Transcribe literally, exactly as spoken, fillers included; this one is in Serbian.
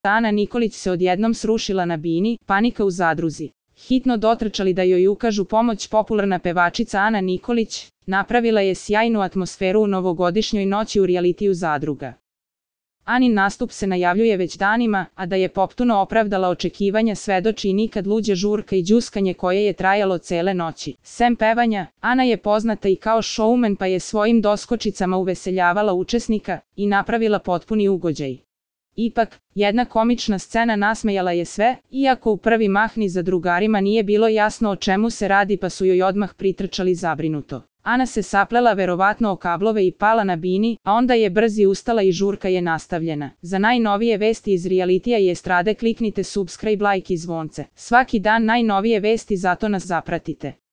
Ana Nikolić se odjednom srušila na bini, panika u zadruzi. Hitno dotrčali da joj ukažu pomoć popularna pevačica Ana Nikolić, napravila je sjajnu atmosferu u novogodišnjoj noći u rijalitiju Zadruga. Anin nastup se najavljuje već danima, a da je potpuno opravdala očekivanja svedoči i nikad luđe žurka i đuskanje koje je trajalo cele noći. Sem pevanja, Ana je poznata i kao showman pa je svojim doskočicama uveseljavala učesnika i napravila potpuni ugođaj. Ipak, jedna komična scena nasmejala je sve, iako u prvi mah ni zadrugarima nije bilo jasno o čemu se radi pa su joj odmah pritrčali zabrinuto. Ana se saplela verovatno o kablove i pala na bini, a onda je brzi ustala i žurka je nastavljena. Za najnovije vesti iz realitija i estrade kliknite subscribe, like i zvonce. Svaki dan najnovije vesti, zato nas zapratite.